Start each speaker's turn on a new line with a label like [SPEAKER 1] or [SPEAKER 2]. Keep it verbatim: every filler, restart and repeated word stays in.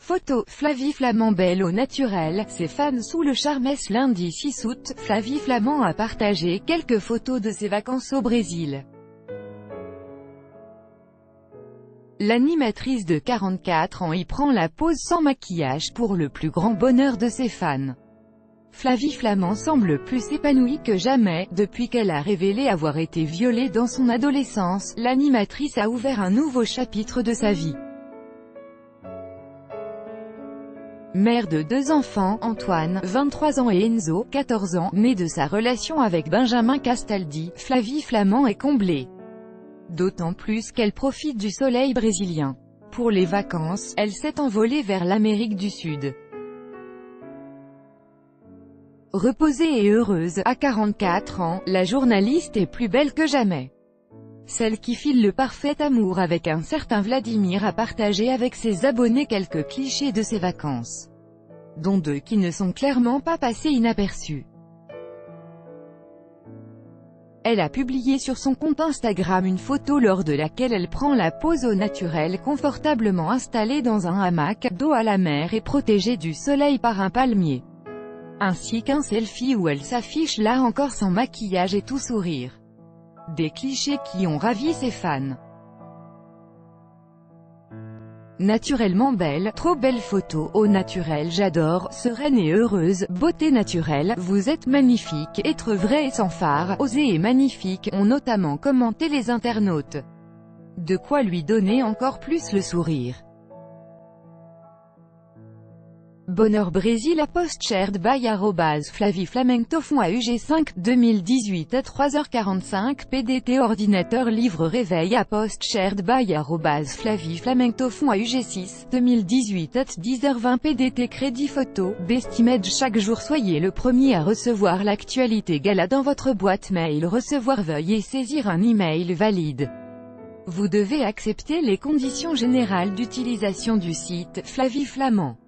[SPEAKER 1] Photo, Flavie Flament belle au naturel, ses fans sous le charme. Lundi six août, Flavie Flament a partagé quelques photos de ses vacances au Brésil. L'animatrice de quarante-quatre ans y prend la pose sans maquillage pour le plus grand bonheur de ses fans. Flavie Flament semble plus épanouie que jamais, depuis qu'elle a révélé avoir été violée dans son adolescence. L'animatrice a ouvert un nouveau chapitre de sa vie. Mère de deux enfants, Antoine, vingt-trois ans et Enzo, quatorze ans, nés de sa relation avec Benjamin Castaldi, Flavie Flament est comblée. D'autant plus qu'elle profite du soleil brésilien. Pour les vacances, elle s'est envolée vers l'Amérique du Sud. Reposée et heureuse, à quarante-quatre ans, la journaliste est plus belle que jamais. Celle qui file le parfait amour avec un certain Vladimir a partagé avec ses abonnés quelques clichés de ses vacances, dont deux qui ne sont clairement pas passés inaperçus. Elle a publié sur son compte Instagram une photo lors de laquelle elle prend la pose au naturel, confortablement installée dans un hamac, dos à la mer et protégée du soleil par un palmier. Ainsi qu'un selfie où elle s'affiche là encore sans maquillage et tout sourire. Des clichés qui ont ravi ses fans. Naturellement belle, trop belle photo, au naturel j'adore, sereine et heureuse, beauté naturelle, vous êtes magnifique, être vrai et sans phare, osé et magnifique, ont notamment commenté les internautes. De quoi lui donner encore plus le sourire. Bonheur Brésil à post shared by arobase Flavie Flamenco A U G cinq, deux mille dix-huit à trois heures quarante-cinq P D T ordinateur livre réveil à post shared by arobase Flavie Flamenco A U G six, deux mille dix-huit à dix heures vingt P D T crédit photo, Bestimage chaque jour soyez le premier à recevoir l'actualité gala dans votre boîte mail recevoir veuillez saisir un email valide. Vous devez accepter les conditions générales d'utilisation du site, Flavie Flament.